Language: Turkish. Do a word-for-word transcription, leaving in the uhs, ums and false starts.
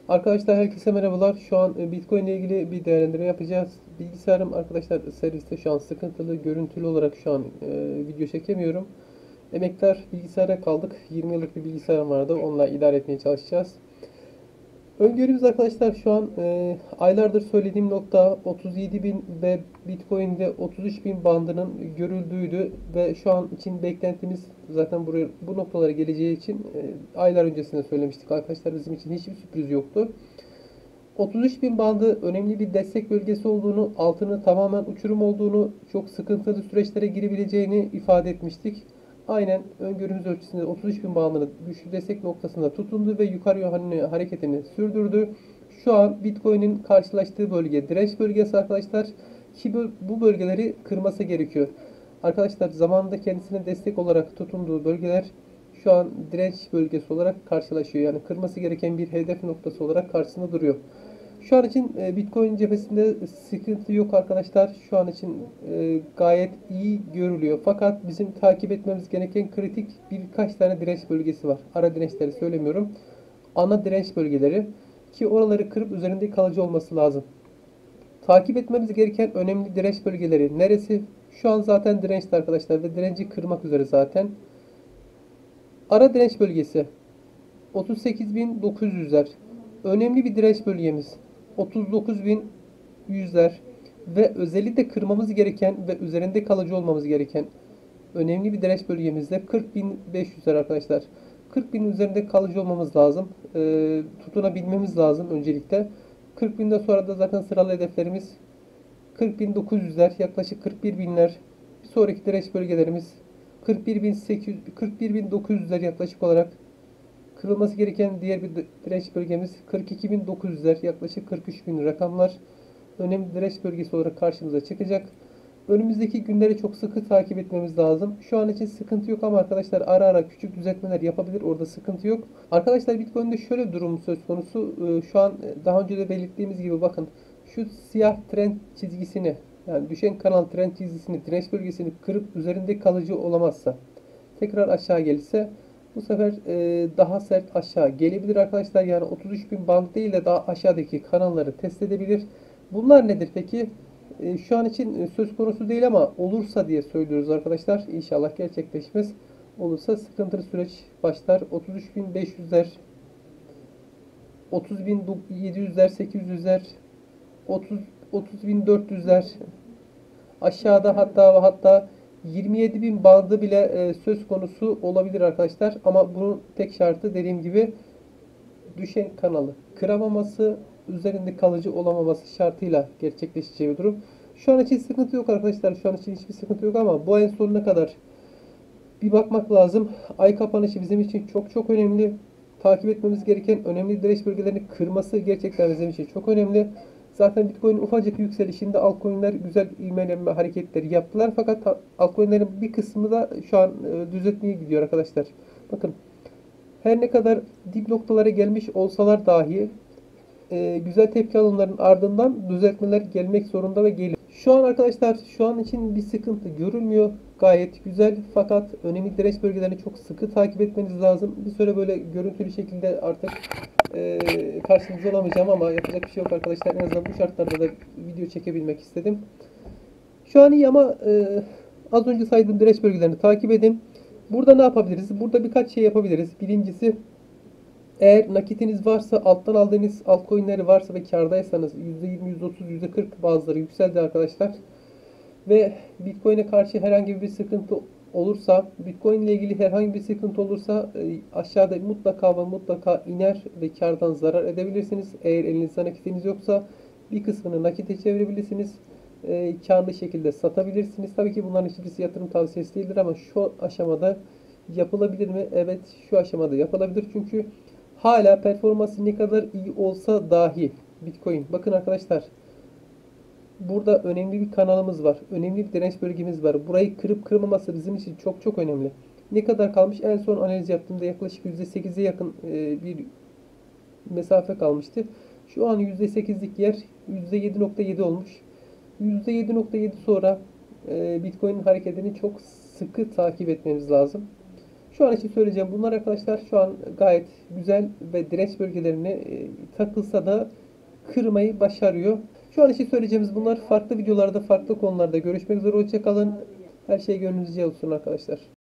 Arkadaşlar herkese merhabalar. Şu an e, Bitcoin ile ilgili bir değerlendirme yapacağız. Bilgisayarım arkadaşlar serviste şu an sıkıntılı. Görüntülü olarak şu an e, video çekemiyorum. Emektar bilgisayara kaldık. yirmi yıllık bir bilgisayarım vardı. Onunla idare etmeye çalışacağız. Öngörümüz arkadaşlar şu an e, aylardır söylediğim nokta otuz yedi bin ve Bitcoin'de otuz üç bin bandının görüldüğüydü ve şu an için beklentimiz zaten buraya bu noktalara geleceği için e, aylar öncesinde söylemiştik arkadaşlar, bizim için hiçbir sürpriz yoktu. otuz üç bin bandı önemli bir destek bölgesi olduğunu, altını tamamen uçurum olduğunu, çok sıkıntılı süreçlere girebileceğini ifade etmiştik. Aynen öngörümüz ölçüsünde otuz üç bin bandının güçlü destek noktasında tutundu ve yukarı yönlü hareketini sürdürdü. Şu an Bitcoin'in karşılaştığı bölge direnç bölgesi arkadaşlar, ki bu bölgeleri kırması gerekiyor. Arkadaşlar zamanında kendisine destek olarak tutunduğu bölgeler şu an direnç bölgesi olarak karşılaşıyor. Yani kırması gereken bir hedef noktası olarak karşısında duruyor. Şu an için e, Bitcoin cephesinde sıkıntı yok arkadaşlar. Şu an için e, gayet iyi görülüyor. Fakat bizim takip etmemiz gereken kritik birkaç tane direnç bölgesi var. Ara dirençleri söylemiyorum. Ana direnç bölgeleri, ki oraları kırıp üzerinde kalıcı olması lazım. Takip etmemiz gereken önemli direnç bölgeleri neresi? Şu an zaten dirençte arkadaşlar ve direnci kırmak üzere zaten. Ara direnç bölgesi otuz sekiz bin dokuz yüzler. Önemli bir direnç bölgemiz otuz dokuz bin yüzler ve özellikle kırmamız gereken ve üzerinde kalıcı olmamız gereken önemli bir direnç bölgemizde kırk bin beş yüzler arkadaşlar. kırk bin üzerinde kalıcı olmamız lazım. Ee, tutunabilmemiz lazım öncelikle. kırk binden sonra da zaten sıralı hedeflerimiz kırk bin dokuz yüzler, yaklaşık kırk bir binler. Bir sonraki direnç bölgelerimiz kırk bir bin sekiz yüz, kırk bir bin dokuz yüzler yaklaşık olarak. Kırılması gereken diğer bir direnç bölgemiz kırk iki bin dokuz yüzler, yaklaşık kırk üç bin rakamlar. Önemli direnç bölgesi olarak karşımıza çıkacak. Önümüzdeki günleri çok sıkı takip etmemiz lazım. Şu an için sıkıntı yok ama arkadaşlar ara ara küçük düzeltmeler yapabilir. Orada sıkıntı yok. Arkadaşlar Bitcoin'de şöyle bir durum söz konusu. Şu an daha önce de belirttiğimiz gibi bakın. Şu siyah trend çizgisini, yani düşen kanal trend çizgisini, direnç bölgesini kırıp üzerinde kalıcı olamazsa, tekrar aşağı gelirse bu sefer e, daha sert aşağı gelebilir arkadaşlar. Yani otuz üç bin band değil de daha aşağıdaki kanalları test edebilir. Bunlar nedir peki? E, şu an için söz konusu değil ama olursa diye söylüyoruz arkadaşlar. İnşallah gerçekleşmez. Olursa sıkıntılı süreç başlar. otuz üç bin beş yüzler, otuz bin yedi yüzler, sekiz yüzler, otuz otuz bin dört yüzler, aşağıda hatta ve hatta yirmi yedi bin bandı bile e, söz konusu olabilir arkadaşlar. Ama bunun tek şartı dediğim gibi düşen kanalı kıramaması, üzerinde kalıcı olamaması şartıyla gerçekleşeceği bir durum. Şu an için sıkıntı yok arkadaşlar. Şu an için hiçbir sıkıntı yok ama bu ayın sonuna kadar bir bakmak lazım. Ay kapanışı bizim için çok çok önemli. Takip etmemiz gereken önemli direnç bölgelerini kırması gerçekten bizim için çok önemli. Zaten Bitcoin ufacık yükselişinde altcoin'ler güzel ivmelenme hareketleri yaptılar. Fakat altcoin'lerin bir kısmı da şu an e, düzeltmeye gidiyor arkadaşlar. Bakın, her ne kadar dip noktalara gelmiş olsalar dahi e, güzel tepki alımlarının ardından düzeltmeler gelmek zorunda ve geliyor. Şu an arkadaşlar şu an için bir sıkıntı görülmüyor. Gayet güzel, fakat önemli direnç bölgelerini çok sıkı takip etmeniz lazım. Bir süre böyle görüntülü şekilde artık e, karşınızda olamayacağım ama yapacak bir şey yok arkadaşlar. En azından bu şartlarda da video çekebilmek istedim. Şu an iyi ama e, az önce saydığım direnç bölgelerini takip edin. Burada ne yapabiliriz? Burada birkaç şey yapabiliriz. Birincisi, eğer nakitiniz varsa, alttan aldığınız altcoin'leri varsa ve kârdaysanız yüzde yirmi, yüzde otuz, yüzde kırk bazıları yükseldi arkadaşlar. Ve Bitcoin'e karşı herhangi bir sıkıntı olursa, Bitcoin ile ilgili herhangi bir sıkıntı olursa aşağıda mutlaka ve mutlaka iner ve kardan zarar edebilirsiniz. Eğer elinizde nakitiniz yoksa bir kısmını nakite çevirebilirsiniz. E, karlı şekilde satabilirsiniz. Tabii ki bunların hiçbirisi yatırım tavsiyesi değildir ama şu aşamada yapılabilir mi? Evet, şu aşamada yapılabilir. Çünkü hala performansı ne kadar iyi olsa dahi Bitcoin. Bakın arkadaşlar, burada önemli bir kanalımız var. Önemli bir direnç bölgemiz var. Burayı kırıp kırmaması bizim için çok çok önemli. Ne kadar kalmış? En son analiz yaptığımda yaklaşık yüzde sekize yakın e, bir mesafe kalmıştı. Şu an yüzde sekizlik yer yüzde yedi nokta yedi olmuş. yüzde yedi nokta yedi sonra e, Bitcoin'in hareketini çok sıkı takip etmemiz lazım. Şu an için söyleyeceğim bunlar arkadaşlar. Şu an gayet güzel ve direnç bölgelerine e, takılsa da kırmayı başarıyor. Şu an için söyleyeceğimiz bunlar. Farklı videolarda, farklı konularda görüşmek üzere. Hoşça kalın. Her şey gönlünüzce olsun arkadaşlar.